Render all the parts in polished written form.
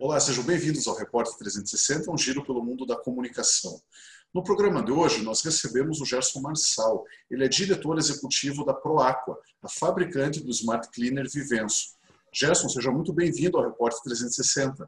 Olá, sejam bem-vindos ao Repórter 360, um giro pelo mundo da comunicação. No programa de hoje, nós recebemos o Gerson Marçal. Ele é diretor executivo da Proaqua, a fabricante do Smart Cleaner Vivenso. Gerson, seja muito bem-vindo ao Repórter 360.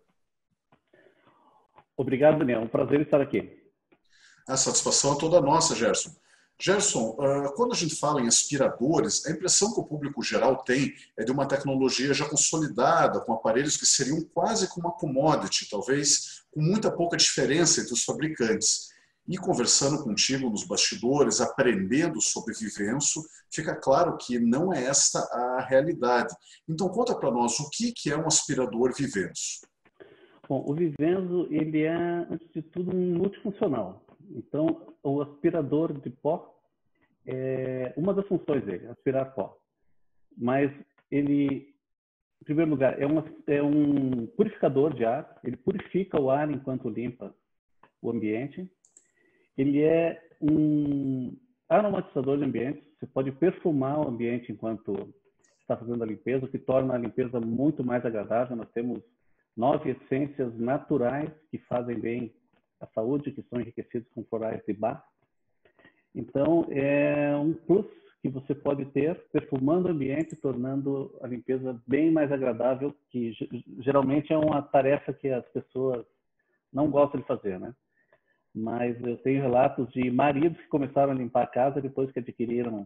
Obrigado, Daniel. É um prazer estar aqui. A satisfação é toda nossa, Gerson. Gerson, quando a gente fala em aspiradores, a impressão que o público geral tem é de uma tecnologia já consolidada, com aparelhos que seriam quase como uma commodity, talvez com muita pouca diferença entre os fabricantes. E conversando contigo nos bastidores, aprendendo sobre Vivenso, fica claro que não é esta a realidade. Então conta para nós o que é um aspirador Vivenso. Bom, o Vivenso, ele é, antes de tudo, um multifuncional. Então, o aspirador de pó é uma das funções dele, aspirar pó. Mas ele, em primeiro lugar, é um purificador de ar. Ele purifica o ar enquanto limpa o ambiente. Ele é um aromatizador de ambientes. Você pode perfumar o ambiente enquanto está fazendo a limpeza, o que torna a limpeza muito mais agradável. Nós temos 9 essências naturais que fazem bem à saúde, que são enriquecidos com florais de Bach. Então, é um plus que você pode ter perfumando o ambiente, tornando a limpeza bem mais agradável, que geralmente é uma tarefa que as pessoas não gostam de fazer, né? Mas eu tenho relatos de maridos que começaram a limpar a casa depois que adquiriram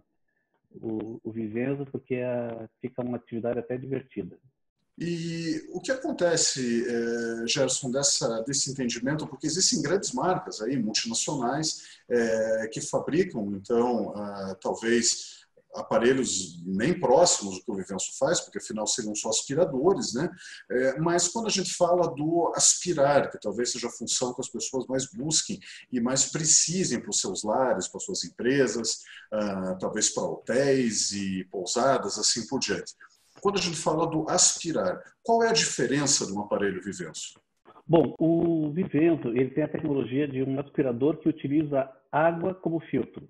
o Vivenso, porque fica uma atividade até divertida. E o que acontece, Gerson, desse entendimento, porque existem grandes marcas aí, multinacionais, que fabricam, então, talvez aparelhos nem próximos do que o Vivenso faz, porque afinal seriam só aspiradores, né? Mas quando a gente fala do aspirar, que talvez seja a função que as pessoas mais busquem e mais precisem para os seus lares, para as suas empresas, talvez para hotéis e pousadas, assim por diante. Quando a gente fala do aspirar, qual é a diferença de um aparelho Vivenso? Bom, o Vivenso, ele tem a tecnologia de um aspirador que utiliza água como filtro.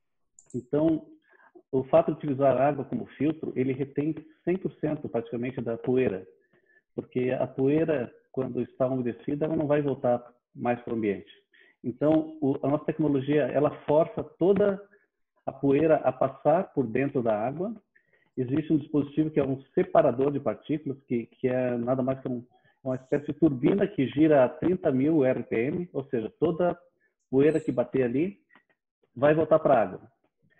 Então, o fato de utilizar água como filtro, ele retém 100% praticamente da poeira. Porque a poeira, quando está umedecida, ela não vai voltar mais para o ambiente. Então, a nossa tecnologia, ela força toda a poeira a passar por dentro da água. Existe um dispositivo que é um separador de partículas, que é nada mais que uma espécie de turbina que gira a 30.000 RPM, ou seja, toda poeira que bater ali vai voltar para a água.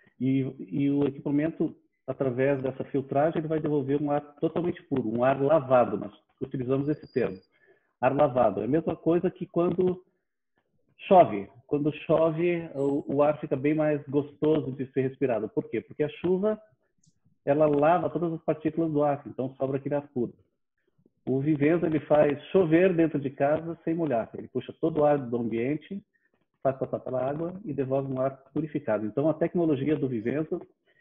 E o equipamento, através dessa filtragem, ele vai devolver um ar totalmente puro, um ar lavado. Nós utilizamos esse termo, ar lavado. É a mesma coisa que quando chove. Quando chove, o ar fica bem mais gostoso de ser respirado. Por quê? Porque a chuva ela lava todas as partículas do ar, então sobra aquele ar puro. O Vivenso, ele faz chover dentro de casa sem molhar. Ele puxa todo o ar do ambiente, faz passar pela água e devolve um ar purificado. Então, a tecnologia do Vivenso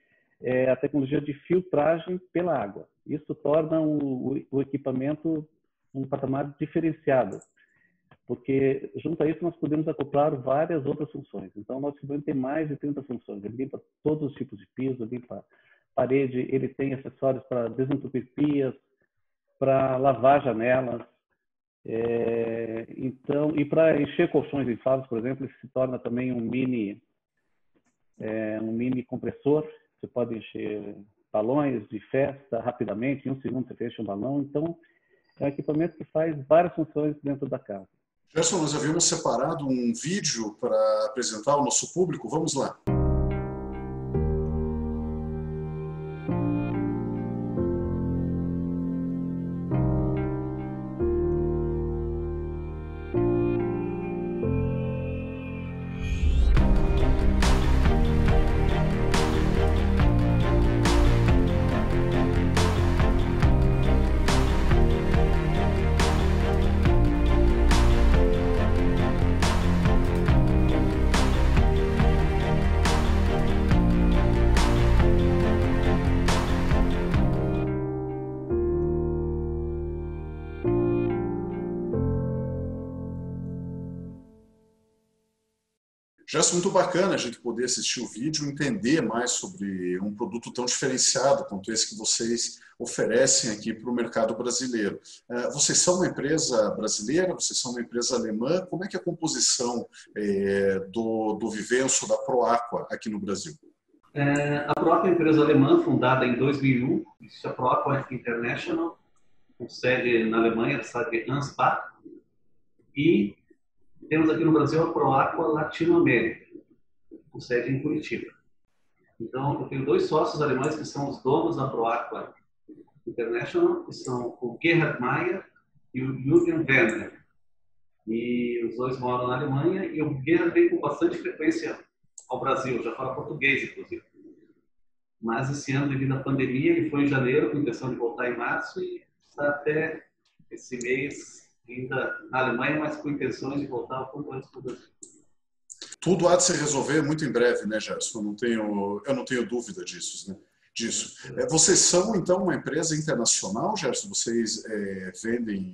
é a tecnologia de filtragem pela água. Isso torna o equipamento um patamar diferenciado, porque junto a isso nós podemos acoplar várias outras funções. Então, o nosso equipamento tem mais de 30 funções. Ele limpa todos os tipos de piso, limpa parede, ele tem acessórios para desentupir pias, para lavar janelas, então, e para encher colchões infláveis, por exemplo, ele se torna também um mini compressor. Você pode encher balões de festa rapidamente, em 1 segundo você fecha um balão. Então, é um equipamento que faz várias funções dentro da casa. Gerson, nós havíamos separado um vídeo para apresentar ao nosso público. Vamos lá. Já é muito bacana a gente poder assistir o vídeo e entender mais sobre um produto tão diferenciado quanto esse que vocês oferecem aqui para o mercado brasileiro. Vocês são uma empresa brasileira? Vocês são uma empresa alemã? Como é que é a composição do Vivenso, da Proaqua aqui no Brasil? A Proaqua é uma empresa alemã fundada em 2001. Isso é a Proaqua International, com sede na Alemanha, na cidade de Ansbach. E temos aqui no Brasil a Proaqua Latinoamérica, com sede em Curitiba. Então, eu tenho 2 sócios alemães que são os donos da Proaqua International, que são o Gerhard Mayer e o Jürgen Werner. E os 2 moram na Alemanha e o Gerhard vem com bastante frequência ao Brasil, já fala português, inclusive. Mas esse ano, devido à pandemia, ele foi em janeiro com a intenção de voltar em março e está até esse mês ainda na Alemanha, mas com intenções de voltar ao quanto antes para o Brasil. Tudo há de se resolver muito em breve, né, Gerson? Eu não tenho dúvida disso, né? Vocês são, então, uma empresa internacional, Gerson? Vocês vendem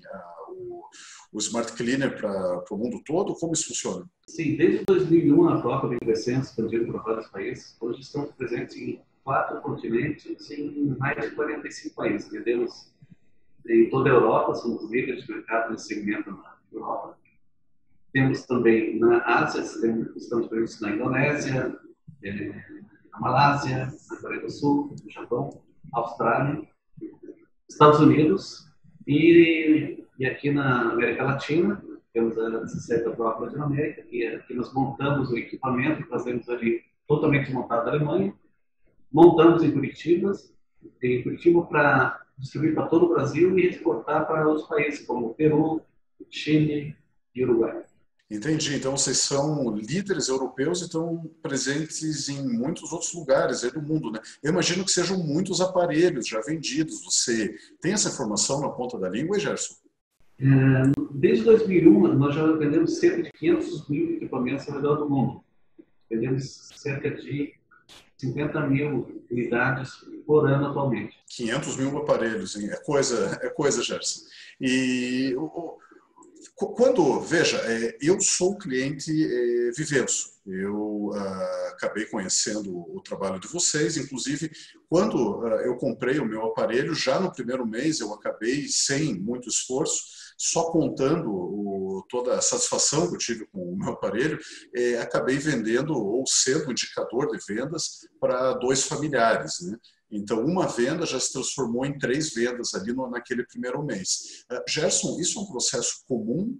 o Smart Cleaner para o mundo todo? Como isso funciona? Sim, desde 2001 a Proaqua vem crescendo, expandindo para vários países. Hoje estamos presentes em 4 continentes e em mais de 45 países. Vendemos em toda a Europa, somos líderes de mercado nesse segmento na Europa. Temos também na Ásia, estamos presentes na Indonésia, na Malásia, na Coreia do Sul, no Japão, Austrália, Estados Unidos e aqui na América Latina. Temos a sede da Proaqua Latinoamérica, e aqui nós montamos o equipamento, fazemos ali totalmente montado na Alemanha, montamos em Curitiba para distribuir para todo o Brasil e exportar para outros países, como Peru, Chile e Uruguai. Entendi. Então, vocês são líderes europeus e estão presentes em muitos outros lugares aí do mundo, né? Eu imagino que sejam muitos aparelhos já vendidos. Você tem essa informação na ponta da língua, Gerson? Desde 2001, nós já vendemos cerca de 500 mil equipamentos ao redor do mundo. Vendemos cerca de 50 mil unidades por ano atualmente. 500 mil aparelhos, hein? É coisa, Gerson. E veja, eu sou cliente Vivenso. Eu acabei conhecendo o trabalho de vocês, inclusive quando eu comprei o meu aparelho, já no primeiro mês eu acabei, sem muito esforço, só contando toda a satisfação que eu tive com o meu aparelho, acabei vendendo ou sendo indicador de vendas para 2 familiares, né? Então, uma venda já se transformou em 3 vendas ali naquele primeiro mês. Gerson, isso é um processo comum?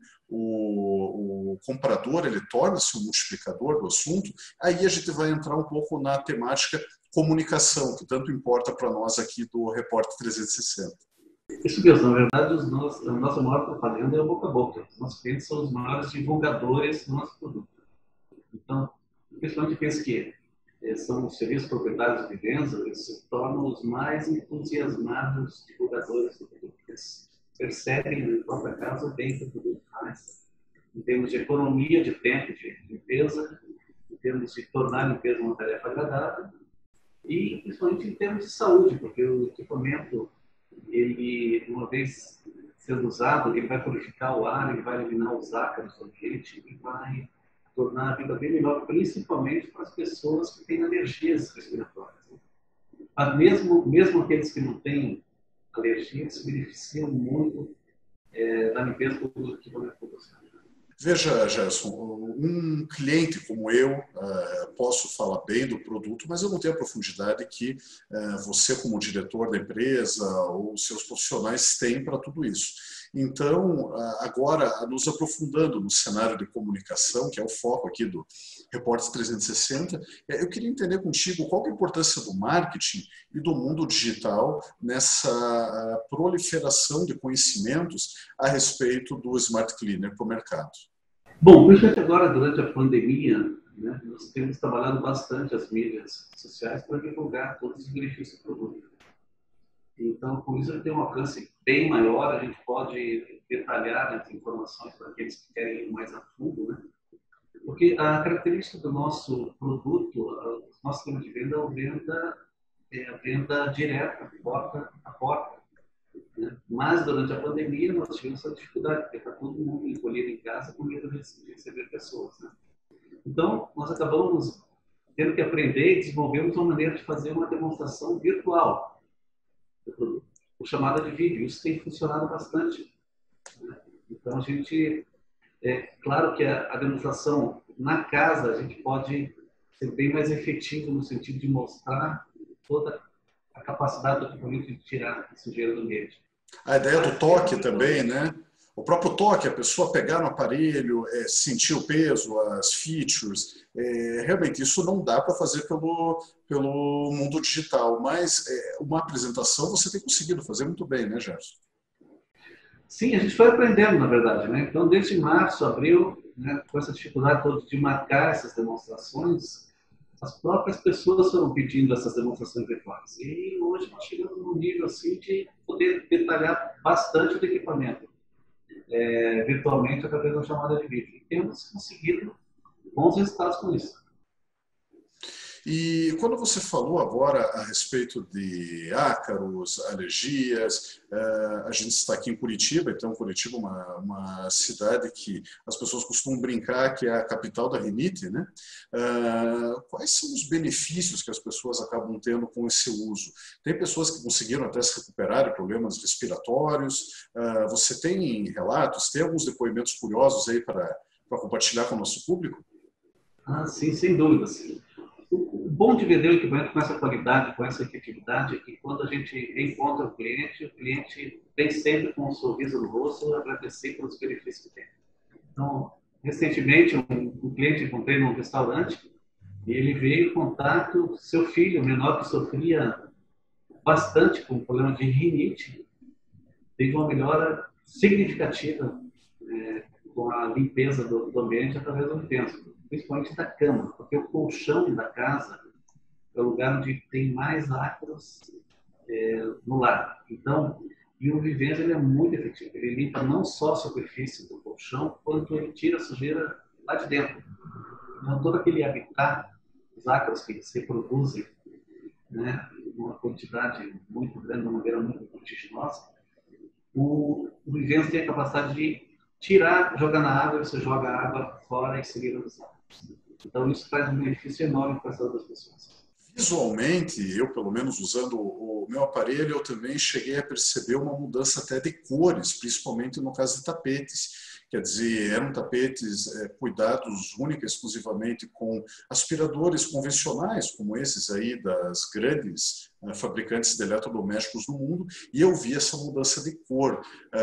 O comprador ele torna-se um multiplicador do assunto? Aí a gente vai entrar um pouco na temática comunicação, que tanto importa para nós aqui do Repórter 360. Isso mesmo, na verdade, a nossa maior propaganda é o boca a boca. Os nossos clientes são os maiores divulgadores do nosso produto. Então, principalmente penso que são os serviços proprietários de Vivenso, eles se tornam os mais entusiasmados divulgadores do produto. Eles percebem na própria casa o bem que o produto faz, em termos de economia de tempo de limpeza, em termos de tornar a limpeza uma tarefa agradável e principalmente em termos de saúde, porque o equipamento, ele, uma vez sendo usado, ele vai purificar o ar, ele vai eliminar os ácaros do ambiente e vai tornar a vida bem melhor, principalmente para as pessoas que têm alergias respiratórias. Mas mesmo aqueles que não têm alergia, se beneficiam muito da limpeza do equipamento proporcional. Veja, Gerson, um cliente como eu, posso falar bem do produto, mas eu não tenho a profundidade que você, como diretor da empresa, ou seus profissionais têm para tudo isso. Então, agora, nos aprofundando no cenário de comunicação, que é o foco aqui do Repórter 360, eu queria entender contigo qual é a importância do marketing e do mundo digital nessa proliferação de conhecimentos a respeito do Smart Cleaner para o mercado. Bom, principalmente agora, durante a pandemia, né, nós temos trabalhado bastante as mídias sociais para divulgar todos os benefícios do produto. Então, com isso, ele tem um alcance bem maior, a gente pode detalhar as informações para aqueles que querem ir mais a fundo, né? Porque a característica do nosso produto, o nosso sistema de venda é a venda direta, porta a porta. Né? Mas, durante a pandemia, nós tivemos essa dificuldade, porque está todo mundo encolhido em casa com medo de receber pessoas. Né? Então, nós acabamos tendo que aprender e desenvolvermos uma maneira de fazer uma demonstração virtual do produto, por chamada de vídeo. Isso tem funcionado bastante. Então, a gente, claro que a demonstração na casa, a gente pode ser bem mais efetivo no sentido de mostrar toda a capacidade do equipamento de tirar a sujeira do ambiente. A ideia do toque também, né? O próprio toque, a pessoa pegar no aparelho, sentir o peso, as features, realmente isso não dá para fazer pelo mundo digital, mas uma apresentação você tem conseguido fazer muito bem, né, Gerson? Sim, a gente foi aprendendo, na verdade, né? Então, desde março, abril, né, com essa dificuldade toda de marcar essas demonstrações, as próprias pessoas foram pedindo essas demonstrações virtuais. E hoje nós chegamos num nível assim de poder detalhar bastante do equipamento. Virtualmente através da chamada de vídeo. E temos conseguido bons resultados com isso. E quando você falou agora a respeito de ácaros, alergias, a gente está aqui em Curitiba, então Curitiba é uma cidade que as pessoas costumam brincar que é a capital da rinite, né? Quais são os benefícios que as pessoas acabam tendo com esse uso? Tem pessoas que conseguiram até se recuperar de problemas respiratórios, você tem relatos, tem alguns depoimentos curiosos aí para compartilhar com o nosso público? Sim, sem dúvida. Sim. O bom de vender o equipamento com essa qualidade, com essa efetividade, é que quando a gente encontra o cliente vem sempre com um sorriso no rosto agradecer pelos benefícios que tem. Então, recentemente, um cliente encontrei num restaurante e ele veio contar que o seu filho, menor, que sofria bastante com o problema de rinite, teve uma melhora significativa com a limpeza do ambiente através do Vivenza, principalmente da cama, porque o colchão da casa é o lugar onde tem mais ácaros no lar. Então, e o Vivenza ele é muito efetivo. Ele limpa não só a superfície do colchão, quanto ele tira a sujeira lá de dentro. Então, todo aquele habitat, os ácaros que se reproduzem, né, uma quantidade muito grande, de uma maneira muito vertiginosa, o Vivenza tem a capacidade de tirar, jogar na água, você joga a água fora e seguir os ácaros. Então, isso traz um benefício enorme para a saúde das pessoas. Visualmente, eu pelo menos usando o meu aparelho, eu também cheguei a perceber uma mudança até de cores, principalmente no caso de tapetes. Quer dizer, eram tapetes cuidados única e exclusivamente com aspiradores convencionais, como esses aí das grandes fabricantes de eletrodomésticos do mundo, e eu vi essa mudança de cor.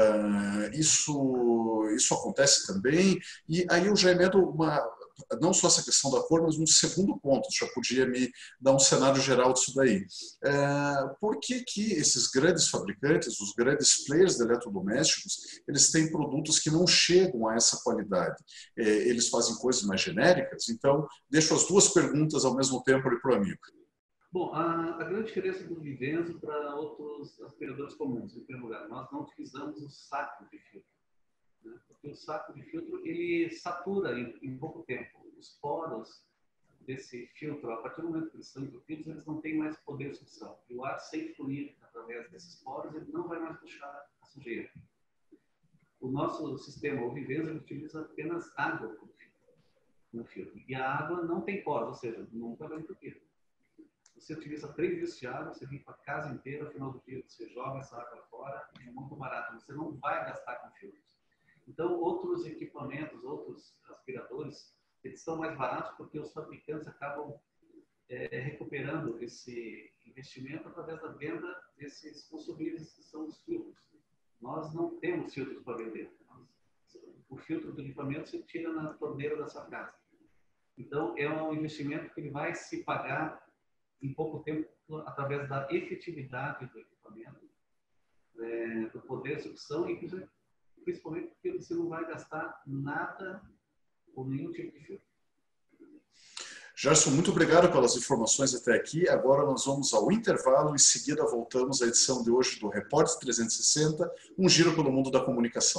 Isso acontece também, e aí eu já emedo não só essa questão da cor, mas um segundo ponto, já podia me dar um cenário geral disso daí. Por que esses grandes fabricantes, os grandes players de eletrodomésticos, eles têm produtos que não chegam a essa qualidade? Eles fazem coisas mais genéricas? Então, deixo as duas perguntas ao mesmo tempo ali para o amigo. Bom, a grande diferença do Vivenza para outros aspiradores comuns, em primeiro lugar, nós não utilizamos o saco de filtro. Porque o saco de filtro ele satura em pouco tempo. Os poros desse filtro, a partir do momento que eles são entupidos, eles não têm mais poder de sucção. E o ar, sem fluir através desses poros, ele não vai mais puxar a sujeira. O nosso sistema, o Vivenza, utiliza apenas água no filtro. E a água não tem poros, ou seja, nunca vai entupir. Você utiliza 3 litros de água, você limpa a casa inteira, no final do dia você joga essa água fora, é muito barato. Você não vai gastar com filtros. Então, outros equipamentos, outros aspiradores, eles são mais baratos porque os fabricantes acabam recuperando esse investimento através da venda desses consumíveis que são os filtros. Nós não temos filtros para vender. O filtro do equipamento você tira na torneira da sua casa. Então, é um investimento que ele vai se pagar em pouco tempo através da efetividade do equipamento, do poder de sucção e principalmente porque você não vai gastar nada ou nenhum tipo de filtro. Gerson, muito obrigado pelas informações até aqui. Agora nós vamos ao intervalo, em seguida voltamos à edição de hoje do Repórter 360, um giro pelo mundo da comunicação.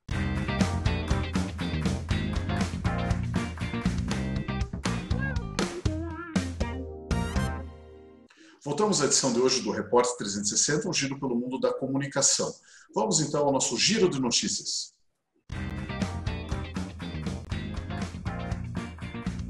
Voltamos à edição de hoje do Repórter 360, um giro pelo mundo da comunicação. Vamos então ao nosso giro de notícias.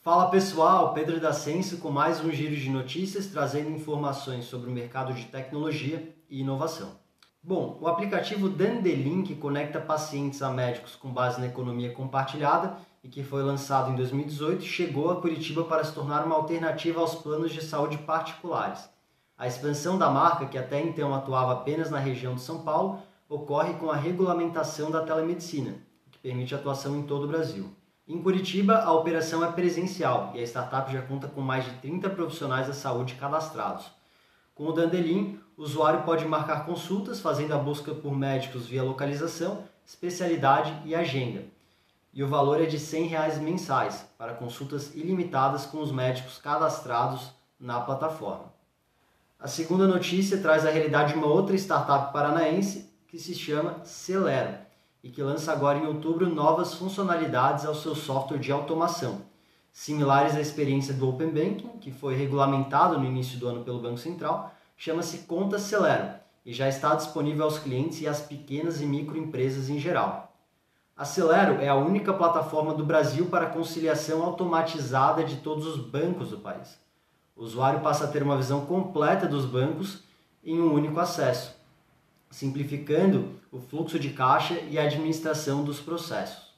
Fala pessoal, Pedro D'Ascenso com mais um giro de notícias trazendo informações sobre o mercado de tecnologia e inovação. Bom, o aplicativo Dandelink conecta pacientes a médicos com base na economia compartilhada e que foi lançado em 2018 chegou a Curitiba para se tornar uma alternativa aos planos de saúde particulares. A expansão da marca, que até então atuava apenas na região de São Paulo, ocorre com a regulamentação da telemedicina, que permite atuação em todo o Brasil. Em Curitiba, a operação é presencial e a startup já conta com mais de 30 profissionais da saúde cadastrados. Com o Dandelin, o usuário pode marcar consultas fazendo a busca por médicos via localização, especialidade e agenda. E o valor é de R$ 100 mensais para consultas ilimitadas com os médicos cadastrados na plataforma. A segunda notícia traz a realidade de uma outra startup paranaense que se chama Celero e que lança agora em outubro novas funcionalidades ao seu software de automação, similares à experiência do Open Banking, que foi regulamentado no início do ano pelo Banco Central, chama-se Conta Celero e já está disponível aos clientes e às pequenas e microempresas em geral. A Celero é a única plataforma do Brasil para conciliação automatizada de todos os bancos do país. O usuário passa a ter uma visão completa dos bancos em um único acesso, simplificando o fluxo de caixa e a administração dos processos.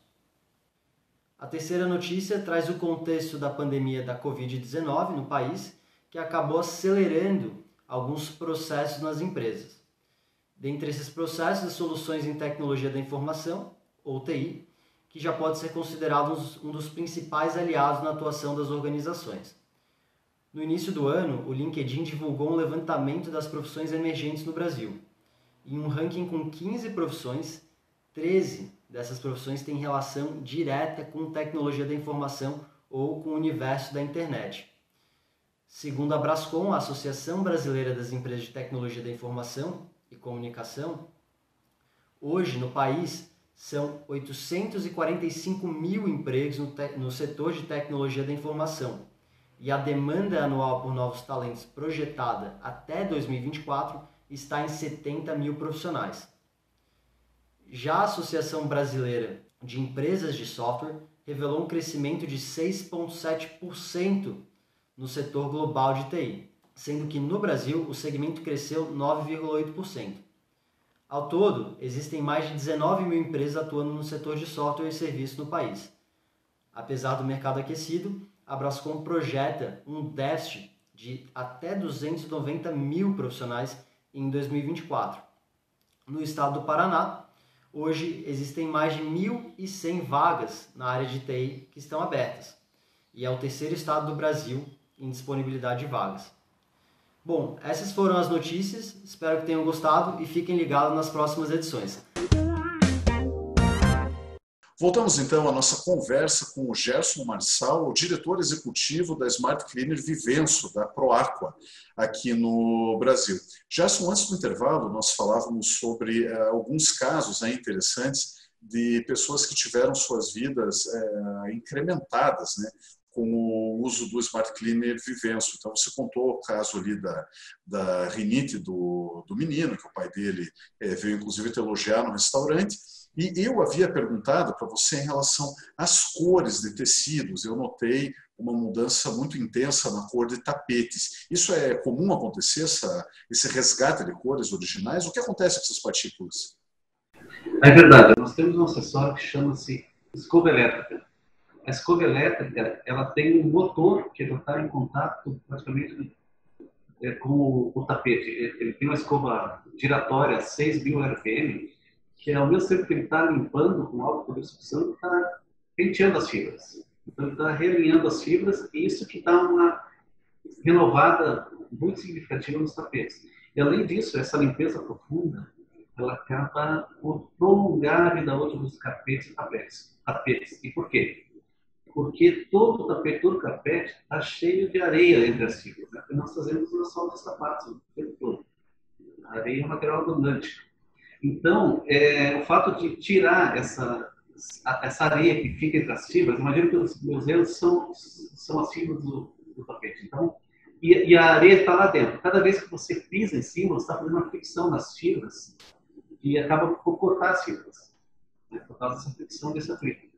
A terceira notícia traz o contexto da pandemia da Covid-19 no país, que acabou acelerando alguns processos nas empresas. Dentre esses processos, as soluções em tecnologia da informação, ou TI, que já pode ser considerado um dos principais aliados na atuação das organizações. No início do ano, o LinkedIn divulgou um levantamento das profissões emergentes no Brasil. Em um ranking com 15 profissões, 13 dessas profissões têm relação direta com tecnologia da informação ou com o universo da internet. Segundo a Brascom, a Associação Brasileira das Empresas de Tecnologia da Informação e Comunicação, hoje no país são 845 mil empregos no setor de tecnologia da informação e a demanda anual por novos talentos projetada até 2024 está em 70 mil profissionais. Já a Associação Brasileira de Empresas de Software revelou um crescimento de 6,7% no setor global de TI, sendo que no Brasil o segmento cresceu 9,8%. Ao todo, existem mais de 19 mil empresas atuando no setor de software e serviço no país. Apesar do mercado aquecido, a Brascom projeta um déficit de até 290 mil profissionais em 2024. No estado do Paraná, hoje existem mais de 1.100 vagas na área de TI que estão abertas, e é o terceiro estado do Brasil em disponibilidade de vagas. Bom, essas foram as notícias, espero que tenham gostado e fiquem ligados nas próximas edições. Voltamos então à nossa conversa com o Gerson Marçal, o diretor executivo da Smart Cleaner Vivenso, da Proaqua, aqui no Brasil. Gerson, antes do intervalo, nós falávamos sobre alguns casos interessantes de pessoas que tiveram suas vidas incrementadas, né, com o uso do Smart Cleaner Vivenso. Então, você contou o caso ali da rinite do menino, que o pai dele veio inclusive te elogiar no restaurante. E eu havia perguntado para você em relação às cores de tecidos. Eu notei uma mudança muito intensa na cor de tapetes. Isso é comum acontecer, esse resgate de cores originais? O que acontece com essas partículas? É verdade. Nós temos um acessório que chama-se escova elétrica. A escova elétrica, ela tem um motor que já está em contato praticamente com o tapete. Ele tem uma escova giratória 6.000 RPM, que ao mesmo tempo que ele está limpando com alta poder de sucção, ele está penteando as fibras. Então ele está realinhando as fibras e isso que dá uma renovada muito significativa nos tapetes. E além disso, essa limpeza profunda, ela acaba por prolongar a vida útil dos tapetes e tapetes. E por quê? Porque todo carpete está cheio de areia entre as fibras, né? E nós fazemos na sola dos sapatos o tempo todo. A areia é um material abundante. Então, o fato de tirar essa areia que fica entre as fibras, imagina que os meus dedos são as fibras do tapete. Então, e a areia está lá dentro. Cada vez que você pisa em cima, você está fazendo uma fricção nas fibras e acaba por cortar as fibras, né, por causa dessa fricção desse atrito.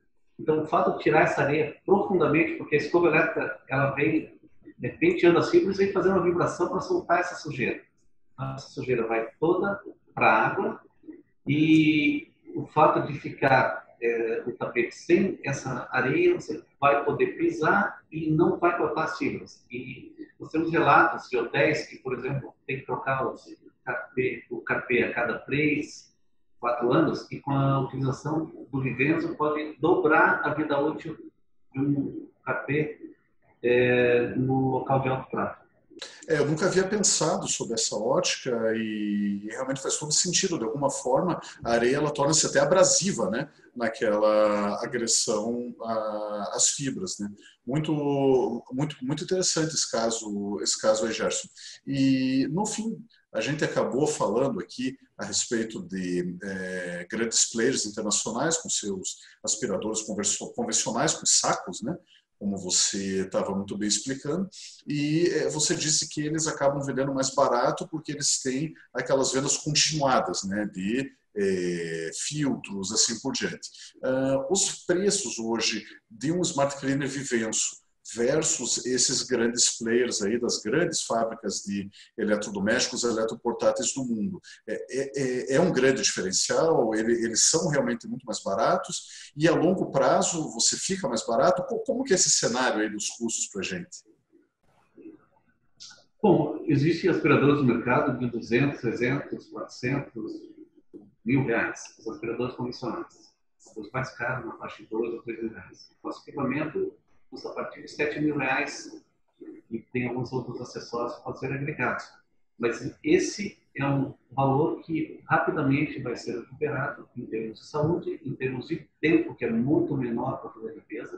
Então, o fato de tirar essa areia profundamente, porque a escova elétrica, ela vem penteando as fibras e vem fazendo uma vibração para soltar essa sujeira. Essa sujeira vai toda para a água e o fato de ficar o tapete sem essa areia, você vai poder pisar e não vai cortar as fibras. E nós temos relatos de hotéis que, por exemplo, tem que trocar o carpê a cada 3, 4 anos, e com a utilização do Vivenso pode dobrar a vida útil de um carpê no local de alto tráfego. Eu nunca havia pensado sobre essa ótica e realmente faz todo sentido. De alguma forma, a areia ela torna-se até abrasiva, né? Naquela agressão às fibras, né? Muito interessante esse caso aí, Gerson. E, no fim, a gente acabou falando aqui a respeito de grandes players internacionais com seus aspiradores convencionais, com sacos, né? Como você estava muito bem explicando, e você disse que eles acabam vendendo mais barato porque eles têm aquelas vendas continuadas, né, de filtros, assim por diante. Os preços hoje de um Smart Cleaner Vivenso versus esses grandes players aí das grandes fábricas de eletrodomésticos, eletroportáteis do mundo. É um grande diferencial, eles são realmente muito mais baratos e a longo prazo você fica mais barato. Como que é esse cenário aí dos custos para a gente? Bom, existem aspiradores no mercado de 200, 300, 400, R$1.000, os aspiradores convencionais. Os mais caros, na faixa de 2 ou 3 mil reais. Nosso equipamento custa a partir de R$7.000 e tem alguns outros acessórios que podem ser agregados. Mas esse é um valor que rapidamente vai ser recuperado em termos de saúde, em termos de tempo, que é muito menor para fazer a limpeza,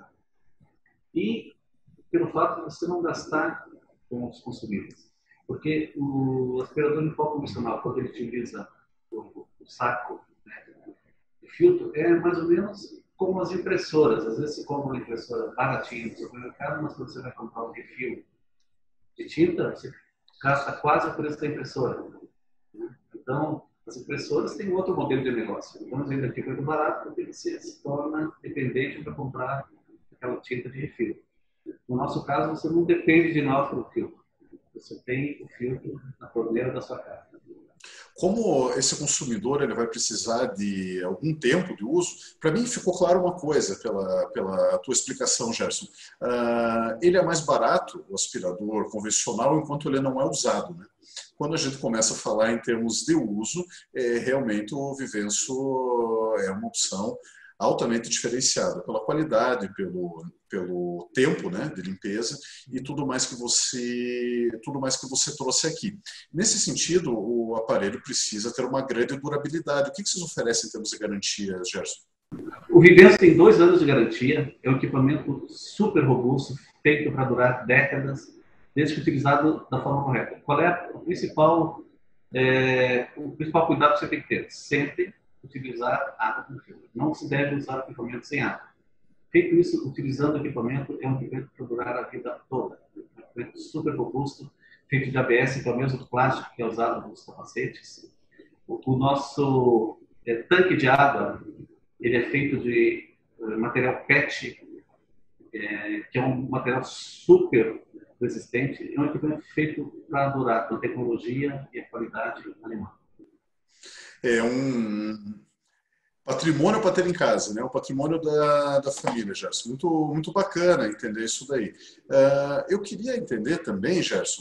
e pelo fato de você não gastar com os consumíveis. Porque o aspirador em pó convencional, quando ele utiliza o saco, né, de filtro, é mais ou menos como as impressoras. Às vezes você compra uma impressora baratinha no supermercado, mas quando você vai comprar um refil de tinta, você gasta quase o preço da impressora. Então, as impressoras têm outro modelo de negócio. Então, às vezes aqui é muito barato porque você se torna dependente para comprar aquela tinta de refil. No nosso caso, você não depende de nós para o filtro. Você tem o filtro na torneira da sua casa. Como esse consumidor ele vai precisar de algum tempo de uso, para mim ficou claro uma coisa pela tua explicação, Gerson. Ele é mais barato, o aspirador convencional, enquanto ele não é usado, né? Quando a gente começa a falar em termos de uso, realmente o Vivenso é uma opção altamente diferenciada pela qualidade, pelo tempo, né, de limpeza e tudo mais que você trouxe aqui. Nesse sentido, o aparelho precisa ter uma grande durabilidade. O que vocês oferecem em termos de garantia, Gerson? O Vivenso tem 2 anos de garantia. É um equipamento super robusto, feito para durar décadas, desde que utilizado da forma correta. Qual é o principal cuidado que você tem que ter? Sempre utilizar água com filtro. Não se deve usar equipamento sem água. Feito isso, utilizando o equipamento, é um equipamento para durar a vida toda. É um equipamento super robusto, feito de ABS, que é o mesmo plástico que é usado nos capacetes. O nosso tanque de água, ele é feito de material PET, que é um material super resistente. É um equipamento feito para durar, com a tecnologia e a qualidade alemã. É um patrimônio para ter em casa, né? O patrimônio da família, Gerson. Muito bacana entender isso daí. Eu queria entender também, Gerson,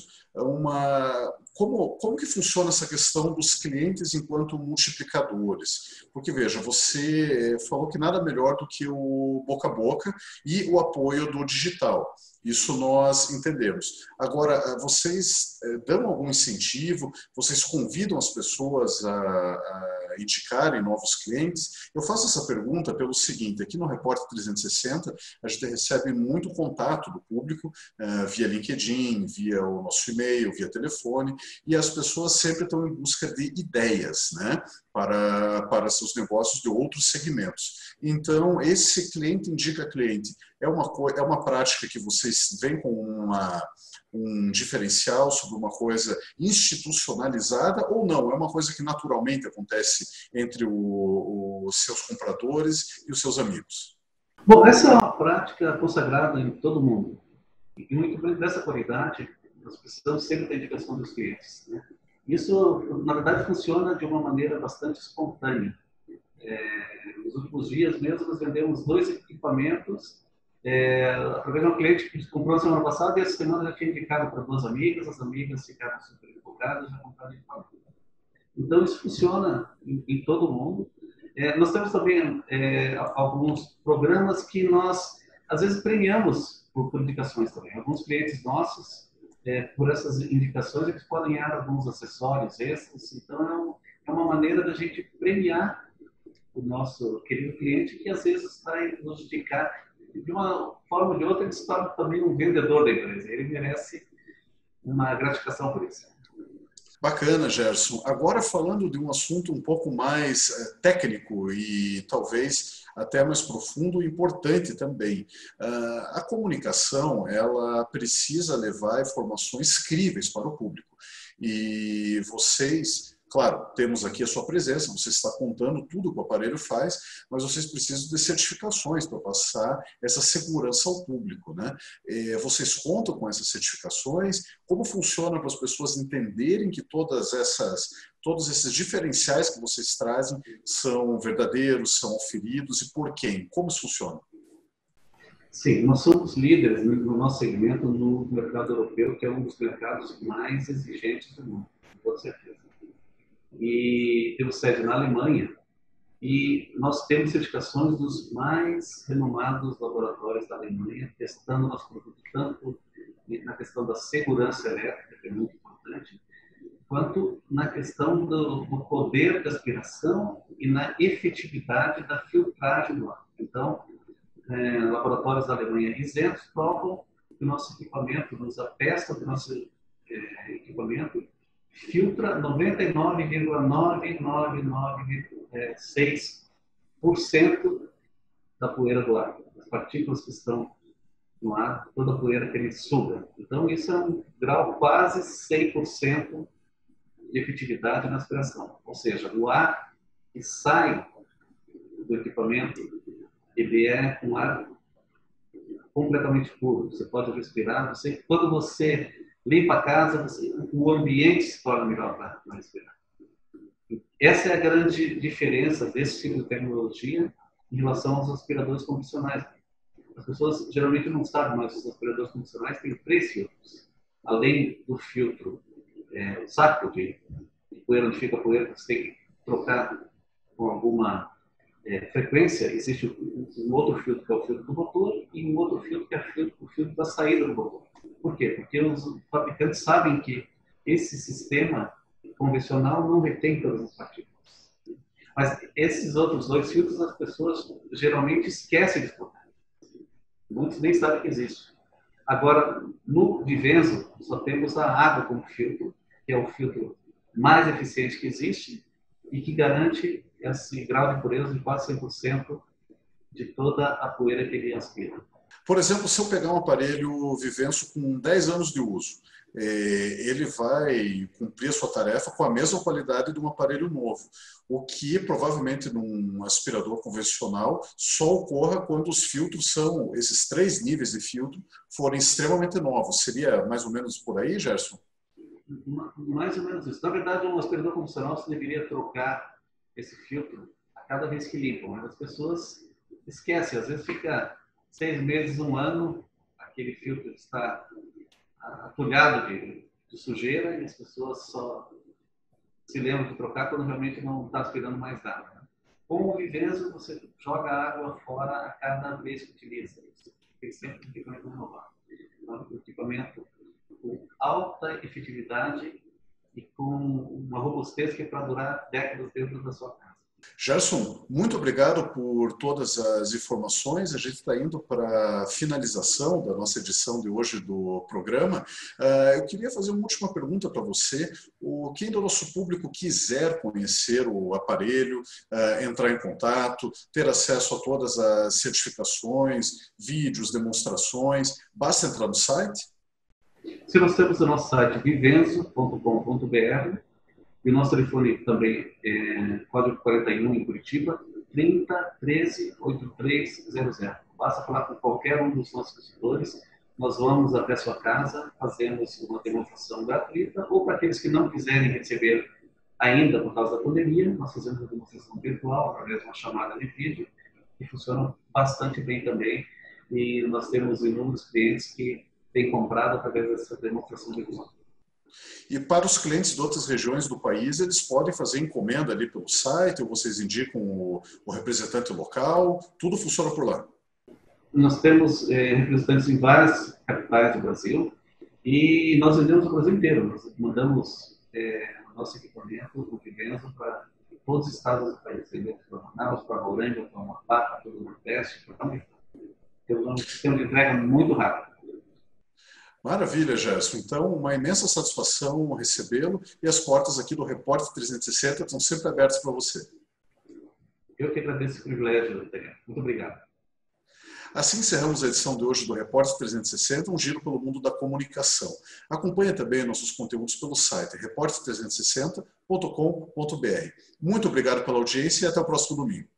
como que funciona essa questão dos clientes enquanto multiplicadores? Porque, veja, você falou que nada melhor do que o boca a boca e o apoio do digital. Isso nós entendemos. Agora, vocês dão algum incentivo? Vocês convidam as pessoas a indicarem novos clientes? Eu faço essa pergunta pelo seguinte: aqui no Repórter 360, a gente recebe muito contato do público via LinkedIn, via o nosso e-mail, via telefone, e as pessoas sempre estão em busca de ideias, né, para seus negócios de outros segmentos. Então, esse cliente indica cliente é uma prática que vocês veem com um diferencial sobre uma coisa institucionalizada ou não? É uma coisa que naturalmente acontece entre os seus compradores e os seus amigos? Bom, essa é uma prática consagrada em todo o mundo. E muito dessa qualidade, nós precisamos sempre da indicação dos clientes, né? Isso, na verdade, funciona de uma maneira bastante espontânea. Nos últimos dias mesmo, nós vendemos 2 equipamentos através de um cliente que comprou na semana passada e essa semana já tinha indicado para 2 amigas, as amigas ficaram super empolgadas e já compraram equipamento. Então, isso funciona em todo o mundo. Nós temos também alguns programas que nós, às vezes, premiamos por indicações também. Alguns clientes nossos, por essas indicações, eles podem ganhar alguns acessórios extras. Então, é uma maneira da gente premiar o nosso querido cliente que, às vezes, vai nos indicar. De uma forma ou de outra, ele se torna também um vendedor da empresa. Ele merece uma gratificação por isso. Bacana, Gerson. Agora falando de um assunto um pouco mais técnico e talvez até mais profundo e importante também. A comunicação, ela precisa levar informações críveis para o público. E vocês, claro, temos aqui a sua presença, você está contando tudo que o aparelho faz, mas vocês precisam de certificações para passar essa segurança ao público, né? Vocês contam com essas certificações? Como funciona para as pessoas entenderem que todos esses diferenciais que vocês trazem são verdadeiros, são oferidos e por quem? Como isso funciona? Sim, nós somos líderes no nosso segmento no mercado europeu, que é um dos mercados mais exigentes do mundo, com certeza. E temos sede na Alemanha e nós temos certificações dos mais renomados laboratórios da Alemanha, testando nosso produto tanto na questão da segurança elétrica, que é muito importante, quanto na questão do poder de aspiração e na efetividade da filtragem do ar. Então, laboratórios da Alemanha isentos provam que o nosso equipamento, a peça do nosso equipamento, filtra 99,9996% da poeira do ar, as partículas que estão no ar, toda a poeira que ele suga. Então, isso é um grau quase 100% de efetividade na aspiração. Ou seja, o ar que sai do equipamento, ele é um ar completamente puro. Você pode respirar. Quando você limpa a casa, o ambiente se torna melhor para respirar. Essa é a grande diferença desse tipo de tecnologia em relação aos aspiradores convencionais. As pessoas geralmente não sabem, mas os aspiradores convencionais têm 3 filtros. Além do filtro, o saco de poeira, onde fica a poeira, que você tem que trocar com alguma frequência, existe um outro filtro que é o filtro do motor e um outro filtro que é o filtro da saída do motor. Por quê? Porque os fabricantes sabem que esse sistema convencional não retém todas as partículas. Mas esses outros 2 filtros as pessoas geralmente esquecem de trocar. Muitos nem sabem que existe. Agora, no Vivenso, só temos a água como filtro, que é o filtro mais eficiente que existe e que garante esse grau de pureza de quase 100% de toda a poeira que ele aspira. Por exemplo, se eu pegar um aparelho Vivenso com 10 anos de uso, ele vai cumprir a sua tarefa com a mesma qualidade de um aparelho novo, o que provavelmente num aspirador convencional só ocorra quando os filtros são, esses 3 níveis de filtro, forem extremamente novos. Seria mais ou menos por aí, Gerson? Mais ou menos isso. Na verdade, um aspirador convencional você deveria trocar esse filtro a cada vez que limpam, mas as pessoas esquecem. Às vezes fica 6 meses, 1 ano, aquele filtro está atulhado de sujeira e as pessoas só se lembram de trocar quando realmente não está aspirando mais nada. Com o Vivenso, você joga a água fora a cada vez que utiliza. Você tem sempre um equipamento renovado. Então, um equipamento com alta efetividade e com uma robustez que é para durar décadas dentro da sua casa. Gerson, muito obrigado por todas as informações. A gente está indo para a finalização da nossa edição de hoje do programa. Eu queria fazer uma última pergunta para você. Quem do nosso público quiser conhecer o aparelho, entrar em contato, ter acesso a todas as certificações, vídeos, demonstrações, basta entrar no site? Se nós temos o nosso site vivenso.com.br e o nosso telefone também é código 41 em Curitiba, 30 13 8300. Basta falar com qualquer um dos nossos consultores, nós vamos até a sua casa, fazemos uma demonstração gratuita, ou para aqueles que não quiserem receber ainda por causa da pandemia, nós fazemos uma demonstração virtual, através de uma chamada de vídeo, que funciona bastante bem também, e nós temos inúmeros clientes que têm comprado através dessa demonstração virtual. E para os clientes de outras regiões do país, eles podem fazer encomenda ali pelo site, ou vocês indicam o representante local, tudo funciona por lá? Nós temos representantes em várias capitais do Brasil e nós vendemos no Brasil inteiro. Nós mandamos nosso equipamento, o Vivenza, para todos os estados do país. Vendemos para Manaus, para Roraima, para Amapá, para todo o Nordeste. Temos um sistema de entrega muito rápido. Maravilha, Gerson. Então, uma imensa satisfação recebê-lo e as portas aqui do Repórter 360 estão sempre abertas para você. Eu que agradeço esse privilégio, Daniel. Muito obrigado. Assim encerramos a edição de hoje do Repórter 360, um giro pelo mundo da comunicação. Acompanhe também nossos conteúdos pelo site repórter360.com.br. Muito obrigado pela audiência e até o próximo domingo.